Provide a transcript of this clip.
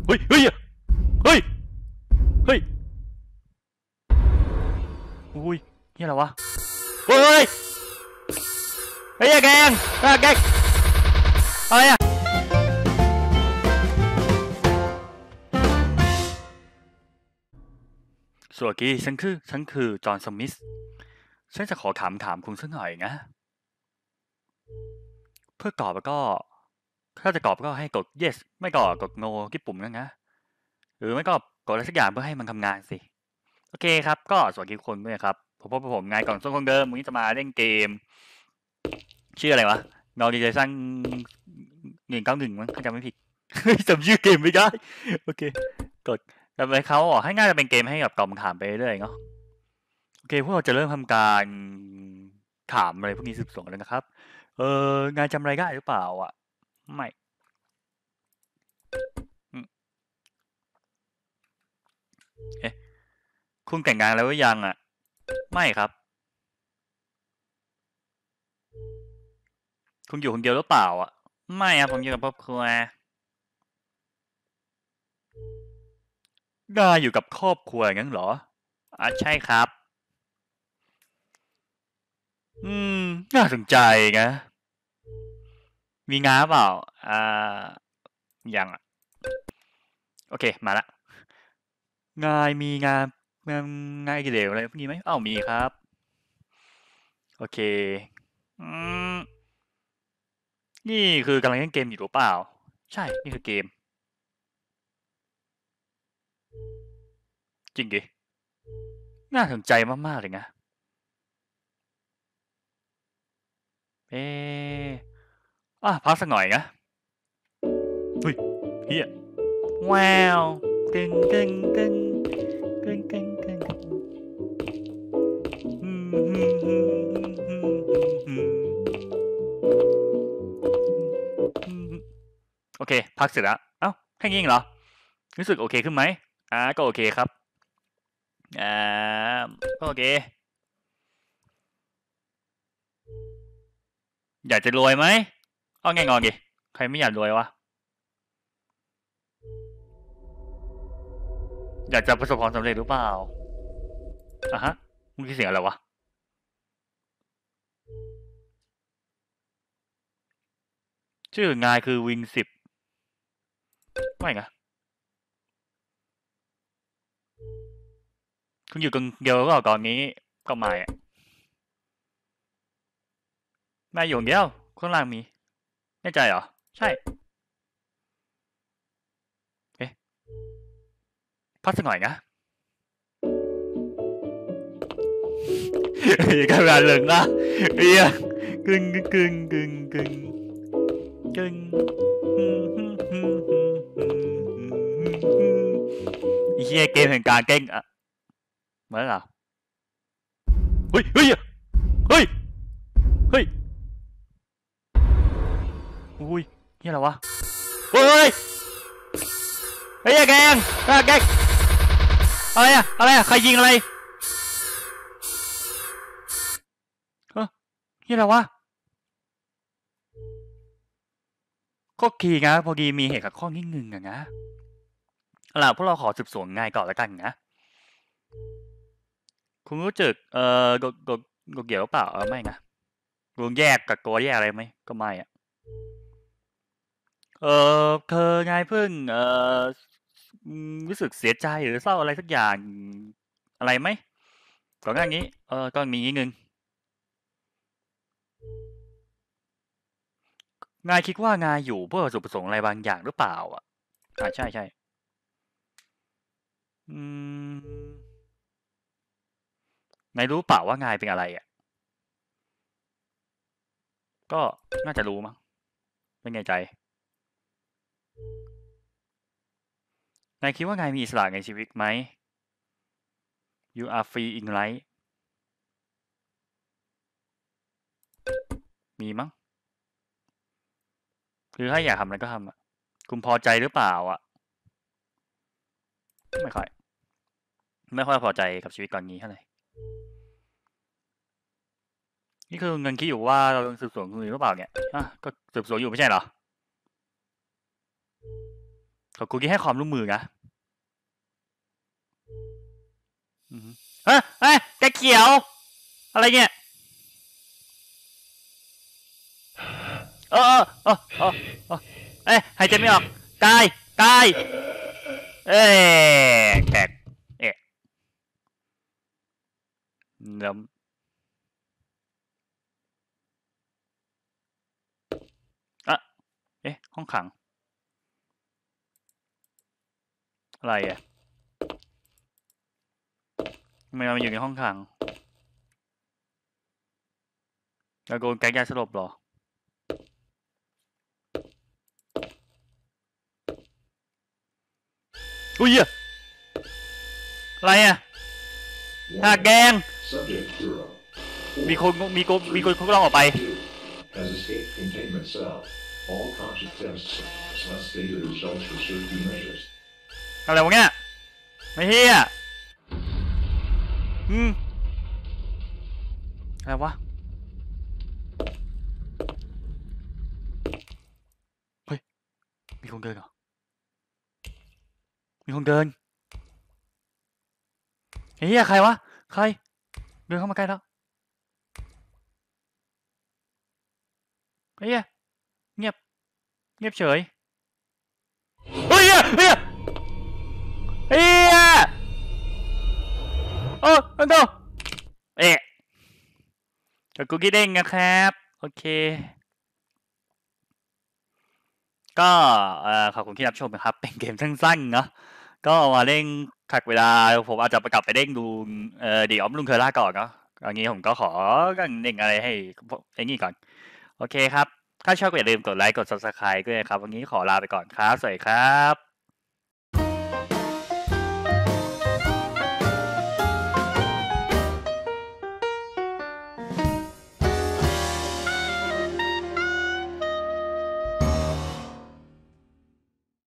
เฮ้ยเฮ้ยเฮ้ยเฮ้ยอุ้ยนี่อะไรวะเฮ้ยเฮ้ยแกงแกงอะไรอะสวัสดีฉันคือจอห์นสมิธฉันจะขอถามคุณสักหน่อยนะเพื่อกรอบแล้วก็ถ้าจะกรอบก็ให้กด yes ไม่ก็กด no ที่ปุ่มนั่นนะหรือไม่ก็กดอะไรสักอย่างเพื่อให้มันทำงานสิโอเคครับก็สวัสดีทุกคนด้วยครับผมไงก่อนส่วนคนเดิมวันนี้จะมาเล่นเกมชื่ออะไรวะนอร์ดิเจซัน191มั้งถ้าจำไม่ผิดจำชื่อเกมไม่ได้โอเคกดแต่ไปเขาบอกให้น่าจะเป็นเกมให้กับตอบคำถามไปเรื่อยๆเนาะโอเคพวกเราจะเริ่มทำการถามอะไรพวกนี้สืบสวนแล้วนะครับงานจำอะไรได้หรือเปล่าอ่ะไม่อืมเอ๊ะคุณแต่งงานแล้วหรือยังอ่ะไม่ครับคุณอยู่คนเดียวหรือเปล่าอ่ะไม่ครับผมอยู่กับครอบครัวนายอยู่กับครอบครัวงั้นเหรออ่ะใช่ครับอืมน่าสนใจนะมีงานเปล่าอ่ายังอ่ะโอเคมาละงานมีงานอดิเรกอะไรพวกนี้ไหมอ้าวมีครับโอเคอืมนี่คือกำลังเล่นเกมอยู่หรือเปล่าใช่นี่คือเกมจริงดิน่าสนใจมากๆเลยนะเอ๊พักสักหน่อยนะเฮ้ยเฮียว้าวตึงตึงตึงตึงตึงตึงโอเคพักเสร็จแล้วเอ้าแค่นี้เองเหรอรู้สึกโอเคขึ้นไหมก็โอเคครับอ่าก็โอเคอยากจะรวยไหมเอาไงงอนดิใครไม่อยากรวยวะอยากจะประสบความสำเร็จหรือเปล่าฮะมึงคิดเสียงอะไรวะชื่องานคือวิง10ไม่ไงคุณอยู่กันเดียวก็ตอนนี้ก็ไม่อะไม่อยู่คนเดียวข้างล่างมีแน่ใจเหรอใช่เอ๊ะพักสักหน่อยนะกำลังเลยนะเฮียกึ่งกึ่งกึ่งกึ่งกึ่งกึ่งเฮียเกมแห่งการเก้งอะเหมือนเหรอเฮ้ยเฮ้ยเฮ้ยเฮ้ยอุ้ยเฮียอะไรวะเฮ้ยเฮ้ยแกงแกงอะไรอะใครยิงอะไรเฮ้ยเฮียอะไรวะก็ขี่นะพอดีมีเหตุขัดข้องนิดนึงอะนะเอาล่ะพวกเราขอสืบสวนง่ายก่อนแล้วกันนะคุณรู้จักกเกี่ยวหรือเปล่าไม่นะรวมแยกกับตัวแยกอะไรไหมก็ไม่อะเคยไงเพิ่งรู้สึกเสียใจหรือเศร้าอะไรสักอย่างอะไรไหมก่อนหน้านี้ก็มีนิดนึงนายคิดว่านายอยู่เพื่อจุดประสงค์อะไรบางอย่างหรือเปล่าอ่ะใช่ใช่อืมนายรู้เปล่าว่านายเป็นอะไรอ่ะก็น่าจะรู้มั้งไม่แน่ใจนายคิดว่านายมีอิสระในชีวิตไหม you are free in life มีมั้งคือถ้าอยากทำอะไรก็ทำอ่ะคุณพอใจหรือเปล่าอ่ะไม่ค่อยไม่ค่อยพอใจกับชีวิตตอนนี้เท่าไหร่นี่คือเงินคิดอยู่ว่าเราสืบสวนคุณหรือเปล่าเนี่ยก็สืบสวนอยู่ไม่ใช่เหรอขอบคุณที่ให้ความร่วมมือนะเฮ้ยแกเขียวอะไรเนี่ยหายใจไม่ออกกายแตกเดี๋ยวห้องขังอะไรอ่ะทำไมมันอยู่ในห้องขังแล้วโดนแก๊สยาสลบเหรออุ้ยอะไรอ่ะหากแดงมีคนทดลองออกไปอะไรวะเนี่ยไม่เฮียอะไรวะเฮ้ยมีคนเดินเหรอมีคนเดินเฮียใครวะใครเดินเข้ามาใกล้แล้วเฮียเงียบเฉยเฮียโอ้โนกับกูกี้เด้งนะครับโอเคก็ขอบคุณที่รับชมนะครับเป็นเกมสั้นๆเนาะก็มาเล่นขัดเวลาผมอาจจะไปกลับไปเด้งดูเดี๋ยวลุงเคอร่าก่อนเนาะอันนี้ผมก็ขอกันเด้งอะไรให้ไอ้นี่ก่อนโอเคครับถ้าชอบก็อย่าลืมกดไลค์กด Subscribe ด้วยครับวันนี้ขอลาไปก่อนครับสวัสดีครับ